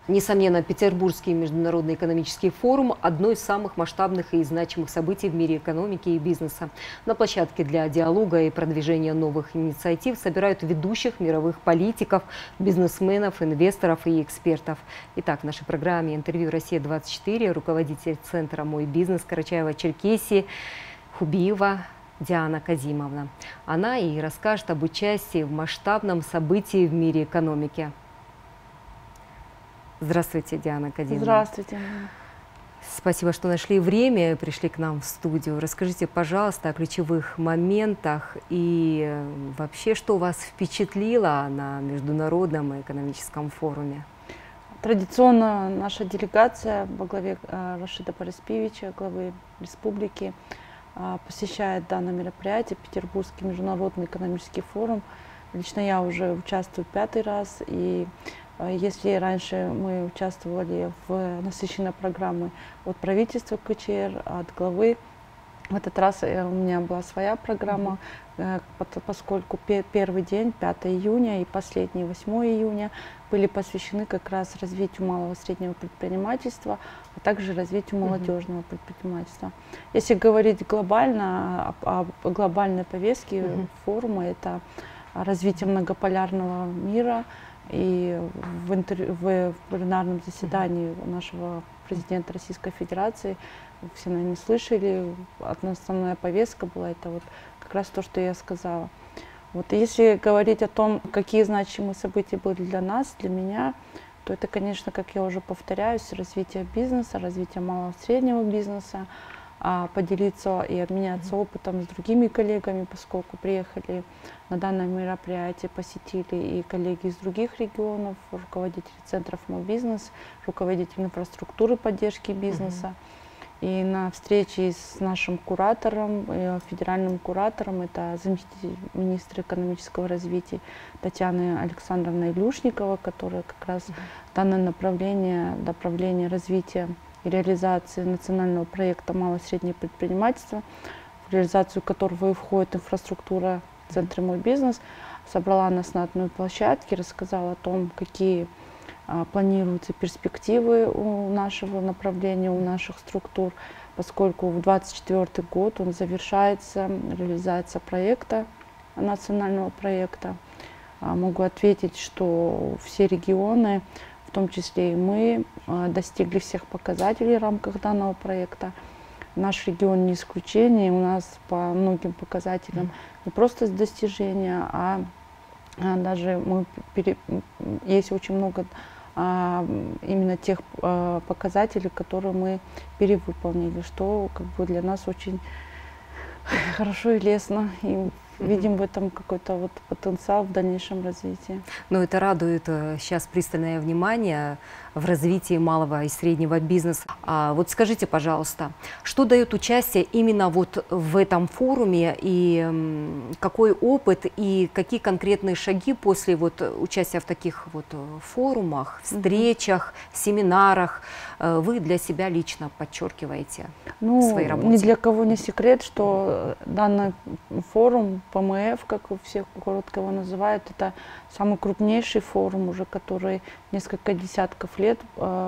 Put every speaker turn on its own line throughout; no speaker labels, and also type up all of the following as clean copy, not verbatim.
Несомненно, Петербургский международный экономический форум – одно из самых масштабных и значимых событий в мире экономики и бизнеса. На площадке для диалога и продвижения новых инициатив собирают ведущих мировых политиков, бизнесменов, инвесторов и экспертов. Итак, в нашей программе интервью «Россия-24» руководитель Центра «Мой бизнес» Карачаево-Черкесии Хубиева Диана Казимовна. Она и расскажет об участии в масштабном событии в мире экономики. Здравствуйте, Диана Казимовна.
Здравствуйте.
Спасибо, что нашли время, пришли к нам в студию. Расскажите, пожалуйста, о ключевых моментах и вообще, что вас впечатлило на Международном экономическом форуме?
Традиционно наша делегация во главе Рашида Параспевича, главы республики, посещает данное мероприятие, Петербургский международный экономический форум. Лично я уже участвую 5-й раз, и если раньше мы участвовали в насыщенной программе от правительства КЧР, от главы, в этот раз у меня была своя программа, поскольку первый день, 5 июня, и последний, 8 июня, были посвящены как раз развитию малого и среднего предпринимательства, а также развитию молодежного предпринимательства. Если говорить глобально, о глобальной повестке форума, это развитие многополярного мира. И в пленарном заседании нашего президента Российской Федерации, все, наверное, слышали, основная повестка была это вот как раз то, что я сказала. Вот, и если говорить о том, какие значимые события были для нас, для меня, то это, конечно, как я уже повторяюсь, развитие бизнеса, развитие малого и среднего бизнеса, поделиться и обменяться опытом с другими коллегами, поскольку приехали на данное мероприятие, посетили и коллеги из других регионов, руководители центров «Мой бизнес», руководители инфраструктуры поддержки бизнеса. И на встрече с нашим куратором, федеральным куратором, это заместитель министра экономического развития Татьяна Александровна Илюшникова, которая как раз данное направление развития и реализации национального проекта «Малое и среднее предпринимательство», в реализацию которого и входит инфраструктура Центра «Мой бизнес», собрала нас на одной площадке, рассказала о том, какие планируются перспективы у нашего направления, у наших структур, поскольку в 2024 год он завершается, реализация проекта, национального проекта. Могу ответить, что все регионы, в том числе и мы, достигли всех показателей в рамках данного проекта. Наш регион не исключение, у нас по многим показателям не просто достижения, а даже есть очень много именно тех показателей, которые мы перевыполнили, что как бы для нас очень хорошо и лестно. И видим в этом какой-то вот потенциал в дальнейшем развитии.
Но это радует сейчас пристальное внимание в развитии малого и среднего бизнеса. Вот скажите, пожалуйста, что дает участие именно вот в этом форуме, и какой опыт, и какие конкретные шаги после вот участия в таких вот форумах, встречах, семинарах вы для себя лично подчеркиваете в своей работе?
Ни для кого не секрет, что данный форум ПМФ, как все коротко его называют, это самый крупнейший форум уже, который несколько десятков лет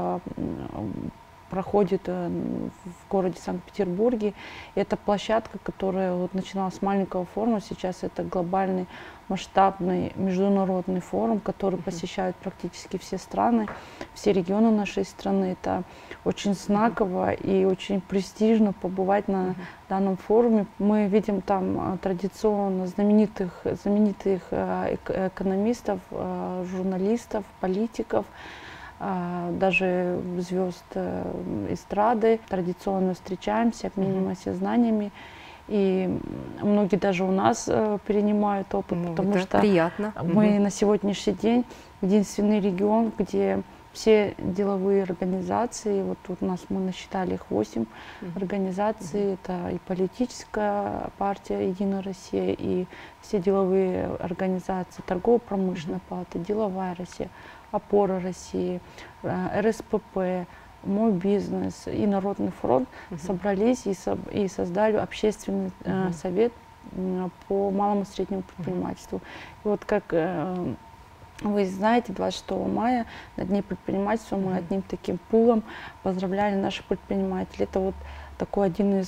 проходит в городе Санкт-Петербурге. Это площадка, которая вот начиналась с маленького форума, сейчас это глобальный масштабный международный форум, который посещают практически все страны, все регионы нашей страны. Это очень знаково и очень престижно побывать на данном форуме. Мы видим там традиционно знаменитых экономистов, журналистов, политиков, даже звезд эстрады. Традиционно встречаемся, обмениваемся знаниями. И многие даже у нас перенимают опыт, потому что
приятно.
Мы на сегодняшний день единственный регион, где все деловые организации, вот тут у нас мы насчитали их 8 организаций, это и политическая партия «Единая Россия», и все деловые организации, торгово-промышленная палата, деловая Россия, опора России, РСПП, Мой бизнес и Народный фронт собрались и создали общественный совет по малому и среднему предпринимательству. И вот как Вы знаете, 26 мая на Дне предпринимательства мы одним таким пулом поздравляли наших предпринимателей. Это вот такой одна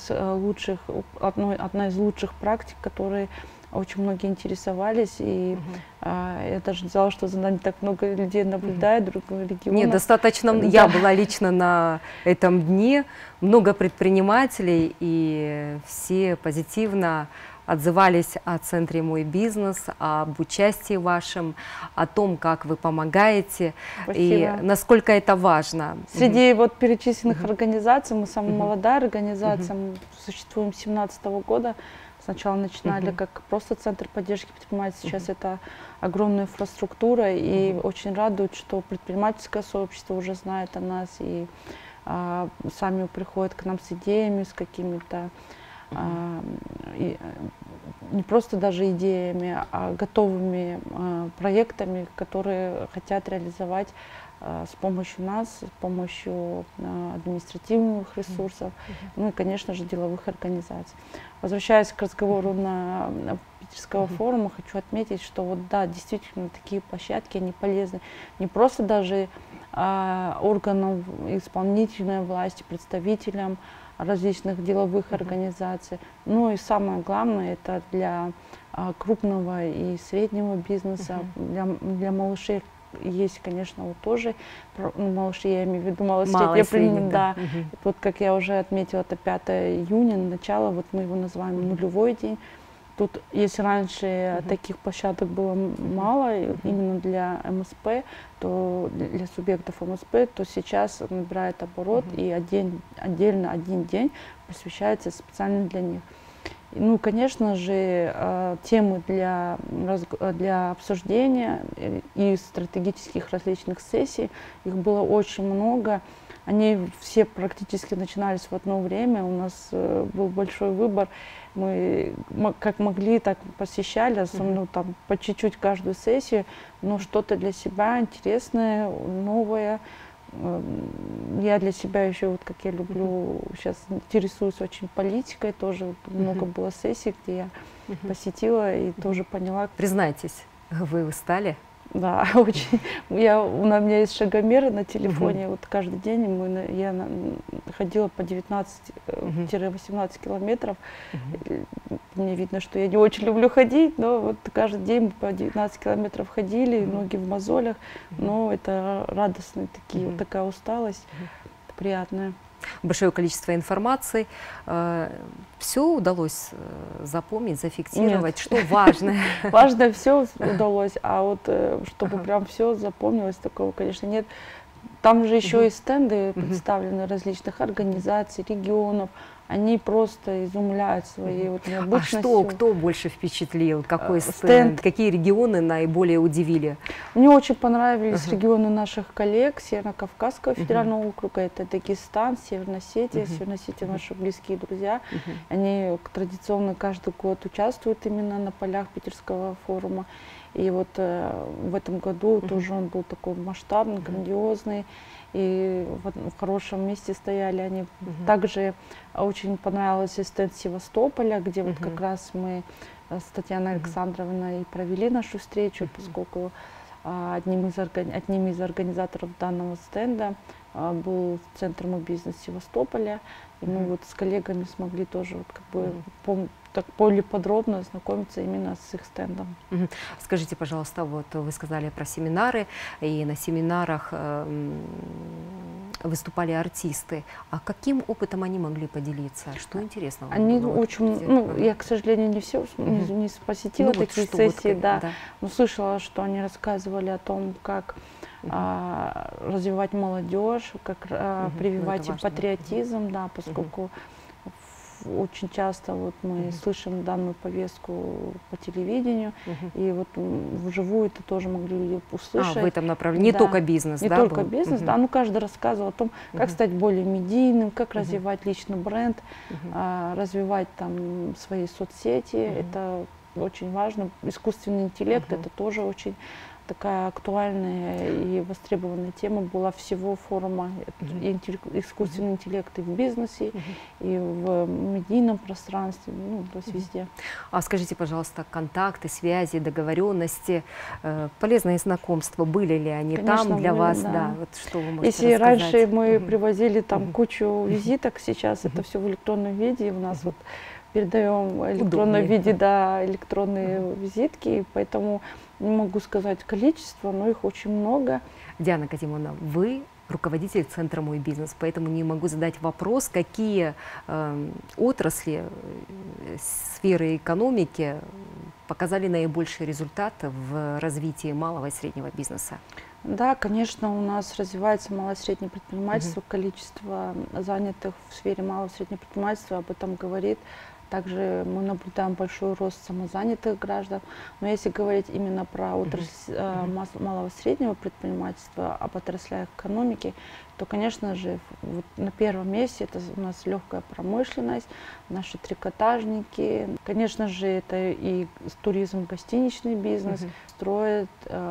из лучших практик, которые очень многие интересовались. И я даже не знала, что за нами так много людей наблюдает, других регионов.
Нет, достаточно. Да. Я была лично на этом дне, много предпринимателей, и все позитивно отзывались о центре «Мой бизнес», об участии вашем, о том, как вы помогаете.
Спасибо.
И насколько это важно.
Среди вот перечисленных организаций, мы самая молодая организация, мы существуем с 2017 года. Сначала начинали как просто центр поддержки предпринимателей, сейчас это огромная инфраструктура, и очень радует, что предпринимательское сообщество уже знает о нас, и сами приходят к нам с идеями, с какими-то не просто даже идеями, а готовыми проектами, которые хотят реализовать с помощью нас, с помощью административных ресурсов, ну и, конечно же, деловых организаций. Возвращаясь к разговору на питерского форума, хочу отметить, что вот да, действительно такие площадки, они полезны не просто даже органам исполнительной власти, представителям различных деловых организаций. Ну и самое главное, это для крупного и среднего бизнеса, для малышей есть, конечно, вот тоже, малыши, я имею в виду малосредние, да. Вот как я уже отметила, это 5 июня, начало, вот мы его называем нулевой день. Тут, если раньше таких площадок было мало, именно для МСП, то для субъектов МСП, то сейчас набирает оборот, и отдельно один день посвящается специально для них. Ну, конечно же, темы для обсуждения и стратегических различных сессий, их было очень много. Они все практически начинались в одно время, у нас был большой выбор. Мы как могли, так посещали, особенно там по чуть-чуть каждую сессию, но что-то для себя интересное, новое. Я для себя еще, вот как я люблю, сейчас интересуюсь очень политикой, тоже много было сессий, где я посетила и тоже поняла.
Признайтесь, вы устали?
Да, очень. У меня есть шагомер на телефоне, вот каждый день я ходила по 19-18 километров. Мне видно, что я не очень люблю ходить, но вот каждый день мы по 19 километров ходили, ноги в мозолях, но это радостные такие, вот такая усталость приятная.
Большое количество информации. Все удалось запомнить, зафиксировать? Нет. Что важно?
Важно все удалось, а вот чтобы прям все запомнилось, такого, конечно, нет. Там же еще и стенды представлены различных организаций, регионов. Они просто изумляют своей вот необычностью.
А кто больше впечатлил? Какой стенд? Какие регионы наиболее удивили?
Мне очень понравились регионы наших коллег Северо-Кавказского федерального округа. Это Дагестан, Северная Осетия. Северная Осетия наши близкие друзья. Они традиционно каждый год участвуют именно на полях Питерского форума. И вот в этом году тоже он был такой масштабный, грандиозный. И в хорошем месте стояли они. Также очень понравился стенд Севастополя, где вот как раз мы с Татьяной Александровной провели нашу встречу, поскольку одним из организаторов данного стенда был Центр «Мой бизнес» Севастополя. И мы вот с коллегами смогли тоже вот как бы так более подробно ознакомиться именно с их стендом.
Скажите, пожалуйста, вот вы сказали про семинары, и на семинарах выступали артисты. А каким опытом они могли поделиться? Что интересного?
Они очень, я, к сожалению, не все не посетила такие сессии, да, но слышала, что они рассказывали о том, как развивать молодежь, как прививать им патриотизм, да, поскольку очень часто вот мы слышим данную повестку по телевидению, и вот вживую это тоже могли услышать.
В этом направлении, не только бизнес,
не
да?
Не только бизнес, да, но каждый рассказывал о том, как стать более медийным, как развивать личный бренд, развивать там свои соцсети, это очень важно. Искусственный интеллект, это тоже очень такая актуальная и востребованная тема была всего форума. Искусственный интеллект и в бизнесе, и в медийном пространстве, ну, то есть везде.
А скажите, пожалуйста, контакты, связи, договоренности, полезные знакомства, были ли они? Конечно, там для вас? Да. Вот что вы можете
Если
рассказать?
Раньше мы привозили там кучу визиток, сейчас это все в электронном виде. У нас вот передаем в электронном виде, да, электронные визитки, поэтому не могу сказать количество, но их очень много.
Диана Казимовна, вы руководитель Центра «Мой бизнес», поэтому не могу задать вопрос, какие отрасли сферы экономики показали наибольший результат в развитии малого и среднего бизнеса?
Да, конечно, у нас развивается малое и среднее предпринимательство, количество занятых в сфере малого и среднего предпринимательства об этом говорит. Также мы наблюдаем большой рост самозанятых граждан. Но если говорить именно про отрасль малого и среднего предпринимательства, об отраслях экономики, то, конечно же, вот на первом месте это у нас легкая промышленность, наши трикотажники. Конечно же, это и туризм, гостиничный бизнес. Строят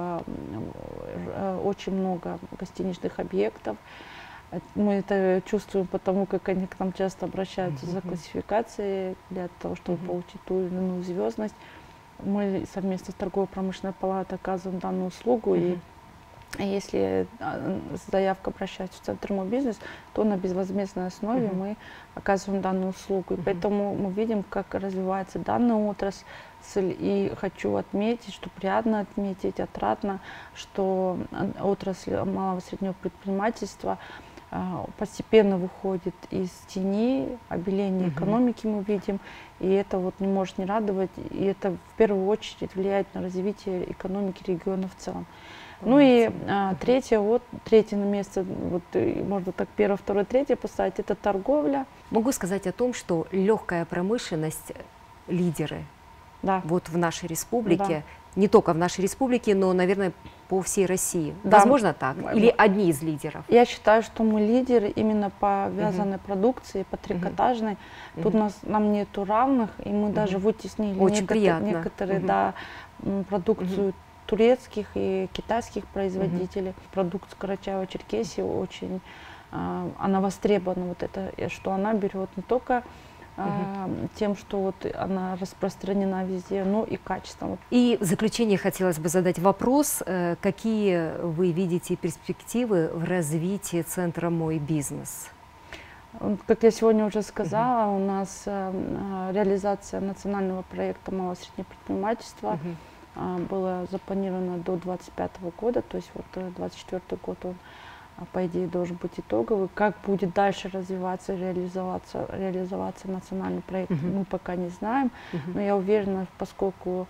очень много гостиничных объектов. Мы это чувствуем потому, как они к нам часто обращаются за классификацией для того, чтобы получить ту или иную звездность. Мы совместно с торгово-промышленной палатой оказываем данную услугу. И если заявка обращается в Центр «Мой бизнес», то на безвозмездной основе мы оказываем данную услугу. И поэтому мы видим, как развивается данная отрасль. И хочу отметить, что приятно отметить, отрадно, что отрасль малого и среднего предпринимательства постепенно выходит из тени, обеления экономики мы видим, и это вот не может не радовать, и это в первую очередь влияет на развитие экономики региона в целом. Ну и третье на место, вот, можно так первое, второе, третье поставить, это торговля.
Могу сказать о том, что легкая промышленность – лидеры вот в нашей республике. Не только в нашей республике, но, наверное, по всей России. Возможно так? Или одни из лидеров?
Я считаю, что мы лидеры именно по вязаной продукции, по трикотажной. Тут нам нету равных, и мы даже вытеснили некоторые продукцию турецких и китайских производителей. Продукция Карачаево-Черкесии очень она востребована, вот это, что она берет не только тем, что вот она распространена везде, но и качеством.
И в заключение хотелось бы задать вопрос, какие вы видите перспективы в развитии Центра «Мой бизнес»?
Как я сегодня уже сказала, у нас реализация национального проекта малого и среднего предпринимательства была запланирована до 2025 года, то есть вот 2024 год он, по идее, должен быть итоговый. Как будет дальше развиваться, реализоваться национальный проект, мы пока не знаем. Но я уверена, поскольку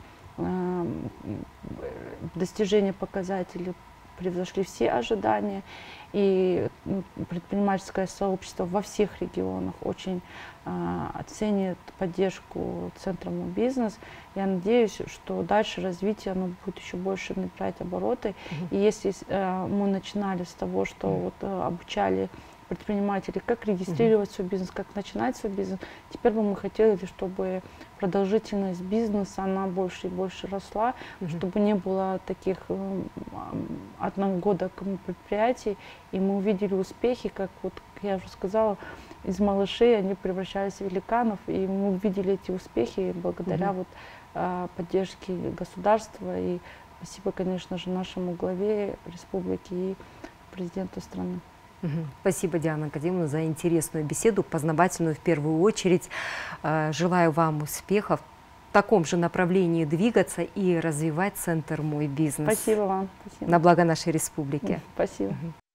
достижения показателей превзошли все ожидания, и предпринимательское сообщество во всех регионах очень оценит поддержку Центра «Мой бизнес». Я надеюсь, что дальше развитие оно будет еще больше набирать обороты. И если мы начинали с того, что вот, обучали предпринимателей, как регистрировать свой бизнес, как начинать свой бизнес, теперь бы мы хотели, чтобы продолжительность бизнеса она больше и больше росла, чтобы не было таких одного года предприятий, и мы увидели успехи, как вот я уже сказала, из малышей они превращались в великанов, и мы увидели эти успехи благодаря вот поддержке государства, и спасибо, конечно же, нашему главе республики и президенту страны.
Спасибо, Диана Казимовна, за интересную беседу, познавательную в первую очередь. Желаю вам успехов в таком же направлении двигаться и развивать Центр «Мой бизнес».
Спасибо вам. Спасибо.
На благо нашей республики.
Спасибо.